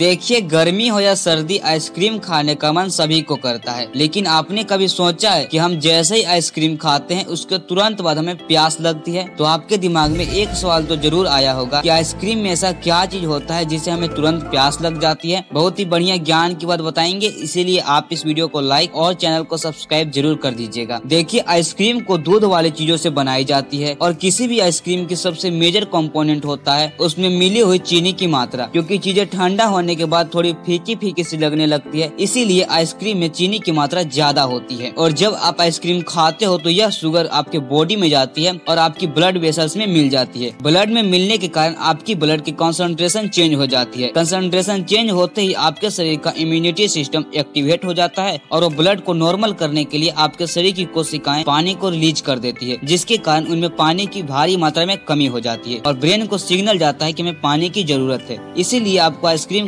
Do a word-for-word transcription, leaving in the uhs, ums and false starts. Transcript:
देखिए, गर्मी हो या सर्दी, आइसक्रीम खाने का मन सभी को करता है। लेकिन आपने कभी सोचा है कि हम जैसे ही आइसक्रीम खाते हैं उसके तुरंत बाद हमें प्यास लगती है? तो आपके दिमाग में एक सवाल तो जरूर आया होगा कि आइसक्रीम में ऐसा क्या चीज होता है जिससे हमें तुरंत प्यास लग जाती है। बहुत ही बढ़िया ज्ञान की बात बताएंगे, इसीलिए आप इस वीडियो को लाइक और चैनल को सब्सक्राइब जरूर कर दीजिएगा। देखिए, आइसक्रीम को दूध वाली चीजों से बनाई जाती है और किसी भी आइसक्रीम की सबसे मेजर कंपोनेंट होता है उसमें मिली हुई चीनी की मात्रा, क्योंकि चीजें ठंडा होने के बाद थोड़ी फीकी फीकी सी लगने लगती है, इसीलिए आइसक्रीम में चीनी की मात्रा ज्यादा होती है। और जब आप आइसक्रीम खाते हो तो यह शुगर आपके बॉडी में जाती है और आपकी ब्लड वेसल्स में मिल जाती है। ब्लड में मिलने के कारण आपकी ब्लड की कंसंट्रेशन चेंज हो जाती है। कंसंट्रेशन चेंज होते ही आपके शरीर का इम्यूनिटी सिस्टम एक्टिवेट हो जाता है और वो ब्लड को नॉर्मल करने के लिए आपके शरीर की कोशिकाएं पानी को रिलीज कर देती है, जिसके कारण उनमें पानी की भारी मात्रा में कमी हो जाती है और ब्रेन को सिग्नल जाता है कि हमें पानी की जरूरत है। इसीलिए आपको आइसक्रीम